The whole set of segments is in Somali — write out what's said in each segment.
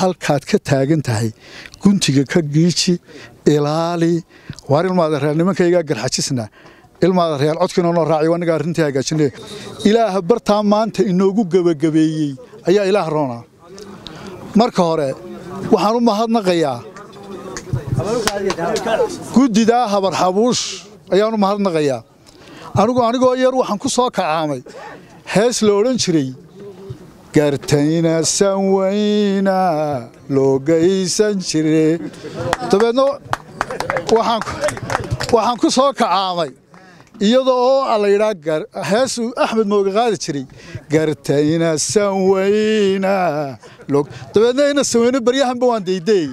halkaad ka taagan tahay guntiga ka giiji ilaali waar ilmaada reer nimankayga garxajisna ilmaada reer codkina noo raaciy wanaga arintii hagaajinay ilaaha bartaa maanta inoogu gabagabeeyay ayaa ilaah roona marka hore waxaan u mahadnaqayaa gudida habar xabuush ayaan u mahadnaqayaa anigoo yar waxaan ku soo kacaamay hees la oran jiray gartayna sanwayna loogaysan jiray tabeedno waxaan ku soo kacaamay iyadoo la yiraahdo hees Axmed Mooga qaadi jiray gartayna sanwayna log tabeedno ina sanwayna baryahan baan deeday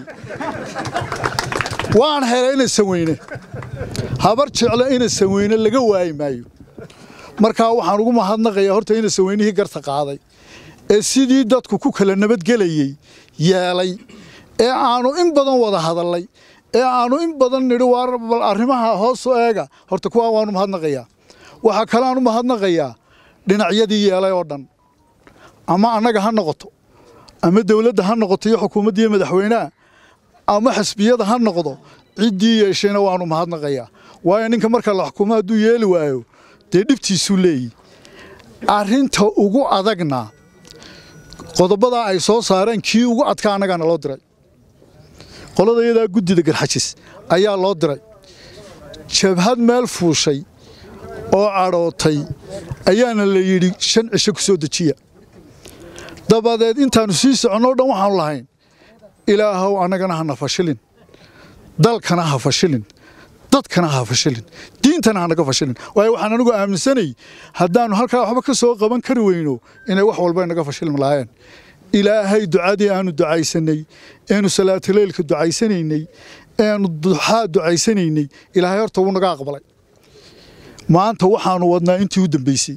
waan helay ina sanwayna habar jeclo ina sanwayna laga waayay maayo marka waxaan ugu mahadnaqayaa horta ina sanwaynihii garta qaaday ee sidii dadku ku kala nabad galayay yeelay ee aanu in badan wada hadalay ee aanu in badan nidhi war arrimaha hoos u eega horta kuwa waanu mahadnaqayaa waxa kale aanu mahadnaqayaa dhinacyadii yeelay oo dhan ama anaga ha noqoto ama dawladda ha noqoto iyo xukuumadda iyo madaxweynaha ama xisbiyada ha noqdo cidii yeeshayna waanu mahadnaqayaa waayo ninka marka la xukuumo haduu yeeli waayo dee dhibtiisu leeyahay arrinta ugu adagna qodobada ay soo saareen kii ugu adka anagana loo diray qoladayada gudida garxajis ayaa loo diray jabhad meel fuushay oo carootay ayaana la yiri 5 cisho ku soo dejiya dabadeed intaanu sii socono dhan waxaan lahayn ilaahow anagana ha nafashilin dalkana ha fashilin dadkana ha fashilin diintana naga fashilin waayo waxaan anigu aaminsanay hadaan halka waxba ka soo qaban kari weyno inay wax walba naga fashilin laayeen ilaahay ducadii aanu ducaysanay aanu salaatu leelka ducaysanaynay aanu duxa ducaysanaynay ilaahay horta uu naga aqbalay maanta waxaanu wadnaa intii u dambeysay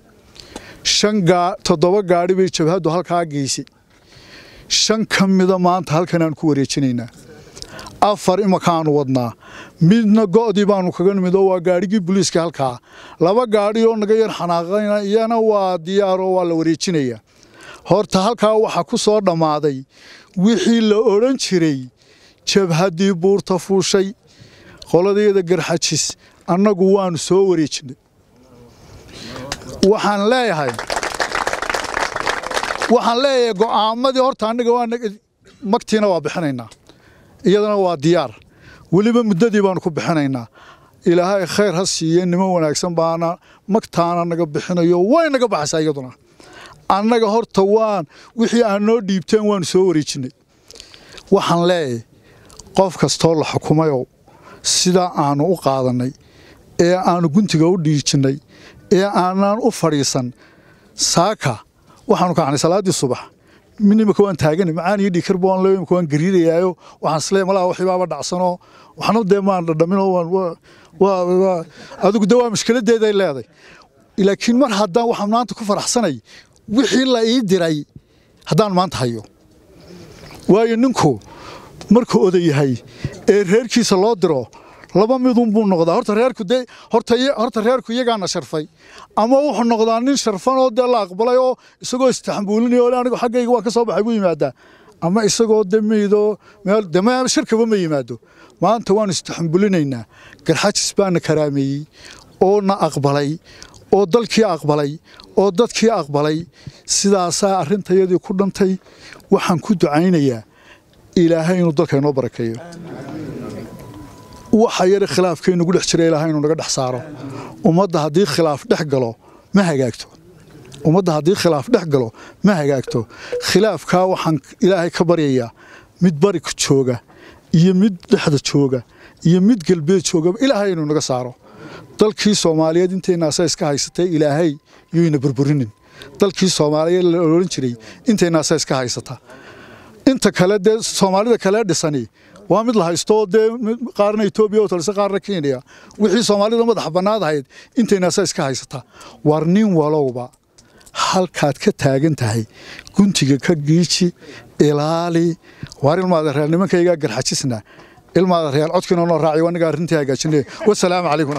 7 gaari bay jabhadu halka geysay 5 kamida maanta halkan aan ku wareejinaynaa 4 imakaanu wadnaa midna go'dii baanu kaga nimid oo waa gaarigii booliiska halka 2 gaari oo naga yar xanaaqayna iyana waa diyaaro waa la wareejinaya horta halka waxa ku soo dhamaaday wixii la oran jiray jabhadii buurta fuushay qoladeeda garxajis annagu waanu soo wareejinay waxaan leeyahay go'aamadii horta anaga waa magtiina waa bixinaynaa iyadana waa diyaar waliba muddadii baan ku bixinaynaa ilaahay khayr ha siiyo nimo wanaagsan baana magtaana naga bixinayo way naga baxaysaa iyaduna annaga horta waan wixii aan noo dhiibteen waan soo wareejinay waxaan leeyahay qof kastoo la xukumayo sida aanu u qaadanay ee aanu guntiga u dhiijinay ee aanan u fariisan saaka waxaanu kacanay salaadii subax minimaka waan taagan macaani dhikar boon leeyo waan gariirayaayo waxaan isleeyahay malaha wixii baaba dhacsano waxna deemaan dhadhamino waa adigu dawaa mushkiladeeda ay leedahay laakiin mar haddaan waxaan maanta ku faraxsanay wixii la ii diray haddaan maanta hayo waayo ninku markuu odayahay ee reerkiisa loo diro laba midun buu noqdaa horta reerku iyagaana sharfay ama wuxuu noqdaa nin sharfan oo la aqbalay oo isagoo istaxambuulinayo oo anigu xaggayga waa ka soo baxay buu yimaadaa ama isagoo demeedo meel demaa shirkaba ma yimaado maanta waan istaxambuulinaynaa garxajis baana karaameeyay oo na aqbalay oo dalkii aqbalay oo dadkii aqbalay sidaas arintayadii ku dhantay waxaan ku ducaynayaa ilaahay inuu dalka inoo barakeeyo waxa yar khilaafkeenu ugu dhex jiray ilaahay inuu naga dhex saaro ummadda haddii khilaaf dhex galo ma hagaagto khilaafka waxaan ilaahay ka baryayaa mid bari ku jooga iyo mid dhexda jooga iyo mid galbeed jooga ilaahay inuu naga saaro dalkii Soomaaliyeed inteena iska haysatay ilaahay yuu burburinin dalkii Soomaaliyeed la oran jiray inteena iska haysata inta kale de Soomaalida kale dhisani waa mid la haysto qaarna Itoobiya oo talse qaarna Kenya wixii Soomaalida madax banaadahayd inteena iska haysata warnin walowba halkaad ka taagan tahay guntiga ka giiji ilaali war ilmaada reer nimankayga garxajisna ilmaada reer codkina noo raaciy wanaga arintii hagaajinay wassalaamu calaykum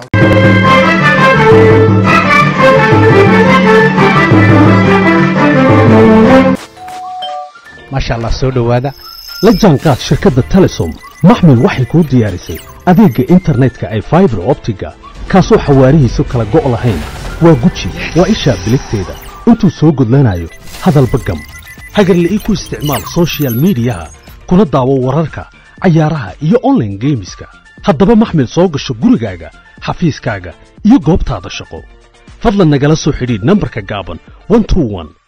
ما شاء الله سو دhowaada la jaanqaad shirkadda Telesom maxmil waxay ku diyaarisay adeegga internetka ay fiber optiga kaasoo xawaarihiisu kala go' lahayn waa guji waa isha biligteeda intuu soo gudlanayo hadalba gam hagarle ku isticmaal social media kuna daawo wararka ciyaaraha iyo online gameska haddaba maxmil soo gasho gurigaaga xafiiskaaga iyo goobtaada shaqo fadlan nagala soo xidhiidh nambarka gaaban 121